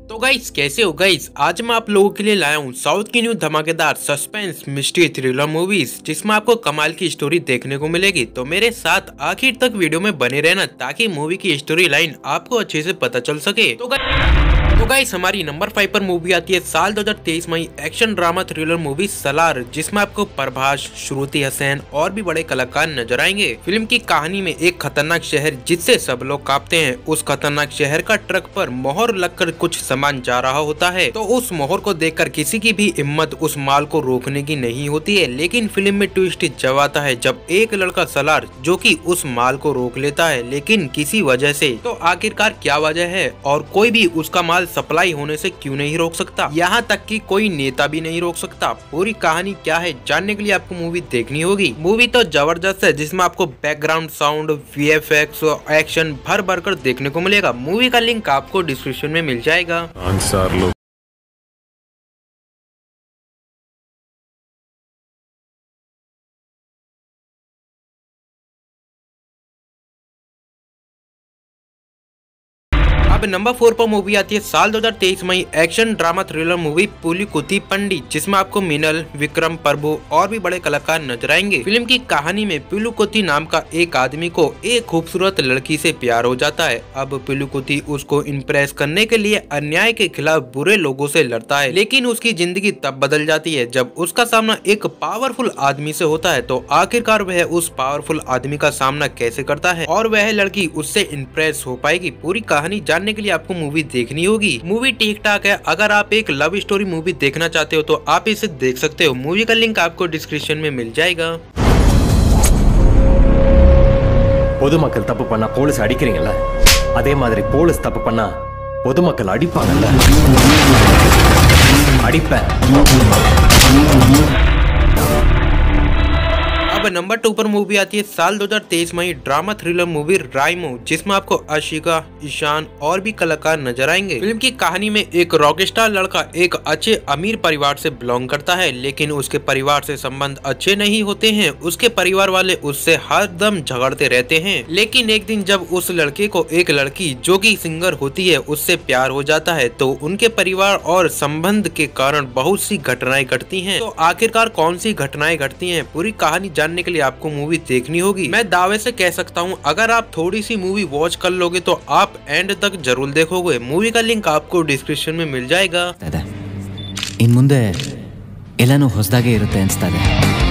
तो गाइस कैसे हो गाइस, आज मैं आप लोगों के लिए लाया हूँ साउथ की न्यू धमाकेदार सस्पेंस मिस्ट्री थ्रिलर मूवीज जिसमें आपको कमाल की स्टोरी देखने को मिलेगी। तो मेरे साथ आखिर तक वीडियो में बने रहना ताकि मूवी की स्टोरी लाइन आपको अच्छे से पता चल सके। तो गाइस हमारी नंबर 5 पर मूवी आती है साल 2023 में action drama thriller movie Salaar, जिसमें आपको प्रभास, श्रुति हसन और भी बड़े कलाकार नजर आएंगे। फिल्म की कहानी में एक खतरनाक शहर जिससे सब लोग कांपते हैं, उस खतरनाक शहर का ट्रक पर मोहर लगकर कुछ सामान जा रहा होता है। तो उस मोहर को देखकर किसी की भी हिम्मत उस माल को रोकने की नहीं होती है। लेकिन फिल्म में ट्विस्ट जब आता है जब एक लड़का सलार जो कि उस माल को रोक लेता है, लेकिन किसी वजह से। तो आखिरकार क्या वजह है और कोई भी उसका माल सप्लाई होने से क्यों नहीं रोक सकता, यहाँ तक कि कोई नेता भी नहीं रोक सकता। पूरी कहानी क्या है जानने के लिए आपको मूवी देखनी होगी। मूवी तो जबरदस्त है जिसमें आपको बैकग्राउंड साउंड, वीएफएक्स और एक्शन भर भर कर देखने को मिलेगा। मूवी का लिंक आपको डिस्क्रिप्शन में मिल जाएगा। अब नंबर 4 पर मूवी आती है साल 2023 में action drama thriller movie Pulikkuthi Pandit, जिसमें आपको मिनल, विक्रम प्रभु और भी बड़े कलाकार नजर आएंगे। फिल्म की कहानी में पुलिकुती नाम का एक आदमी को एक खूबसूरत लड़की से प्यार हो जाता है। अब पुलिकुती उसको इम्प्रेस करने के लिए अन्याय के खिलाफ बुरे लोगों से लड़ता है, लेकिन उसकी जिंदगी तब बदल जाती है जब उसका सामना एक पावरफुल आदमी से होता है। तो आखिरकार वह उस पावरफुल आदमी का सामना कैसे करता है और वह लड़की उससे इम्प्रेस हो पाएगी, पूरी कहानी जानने के लिए आपको मूवी देखनी होगी। मूवी ठीक ठाक है। अगर आप एक लव स्टोरी मूवी देखना चाहते हो तो आप इसे देख सकते हो। मूवी का लिंक आपको डिस्क्रिप्शन में मिल जाएगा। பொதுமக்கள் தப்பு பண்ணா போலீஸ் அடிக்கிறீங்கல்ல, அதே மாதிரி போலீஸ் தப்பு பண்ணா பொதுமக்கள் அடிப்பாங்கல்ல, அடிப்பேன்। अब नंबर 2 पर मूवी आती है साल 2023 में ड्रामा थ्रिलर मूवी राइमो, जिसमें आपको आशिका, ईशान और भी कलाकार नजर आएंगे। फिल्म की कहानी में एक रॉकस्टार लड़का एक अच्छे अमीर परिवार से बिलोंग करता है, लेकिन उसके परिवार से संबंध अच्छे नहीं होते हैं। उसके परिवार वाले उससे हर दम झगड़ते रहते हैं। लेकिन एक दिन जब उस लड़के को एक लड़की जो कि सिंगर होती है उससे प्यार हो जाता है, तो उनके परिवार और संबंध के कारण बहुत सी घटनाएं घटती हैं। तो आखिरकार कौन सी घटनाएं घटती हैं, पूरी कहानी जानने के लिए आपको मूवी देखनी होगी। मैं दावे से कह सकता हूँ अगर आप थोड़ी सी मूवी वॉच कर लोगे तो आप एंड तक जरूर देखोगे। मूवी का लिंक आपको डिस्क्रिप्शन में मिल जाएगा। इन ಮುಂದೆ ಎಲ್ಲಾನು ಹೊಸದಾಗೆ ಇರುತ್ತೆ ಅನ್ಸ್ತದೆ।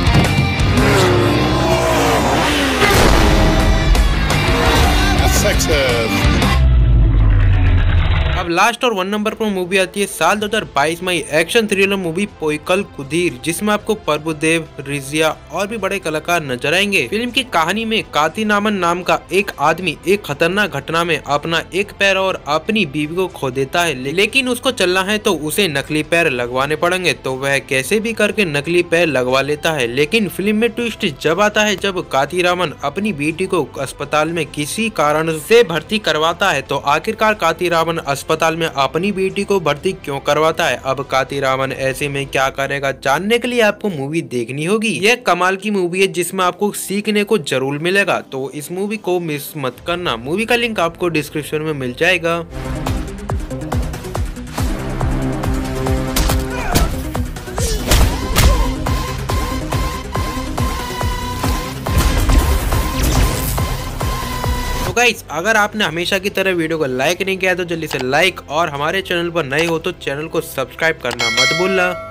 अब लास्ट और 1 नंबर पर मूवी आती है साल 2022 में action thriller movie Poikkal Kudhir, जिसमें आपको प्रभुदेव, रिजिया और भी बड़े कलाकार नजर आएंगे। फिल्म की कहानी में कातिनामन नाम का एक आदमी एक खतरनाक घटना में अपना एक पैर और अपनी बीवी को खो देता है, लेकिन उसको चलना है तो उसे नकली पैर लगवाने पड़ेंगे। तो वह कैसे भी करके नकली पैर लगवा लेता है। लेकिन फिल्म में ट्विस्ट जब आता है जब कातिरामन अपनी बेटी को अस्पताल में किसी कारण से भर्ती करवाता है। तो आखिरकार कातिरामन अस्पताल में अपनी बेटी को भर्ती क्यों करवाता है, अब कातिरामन ऐसे में क्या करेगा, जानने के लिए आपको मूवी देखनी होगी। यह कमाल की मूवी है जिसमें आपको सीखने को जरूर मिलेगा, तो इस मूवी को मिस मत करना। मूवी का लिंक आपको डिस्क्रिप्शन में मिल जाएगा। तो गाइस अगर आपने हमेशा की तरह वीडियो को लाइक नहीं किया तो जल्दी से लाइक और हमारे चैनल पर नए हो तो चैनल को सब्सक्राइब करना मत भूलना।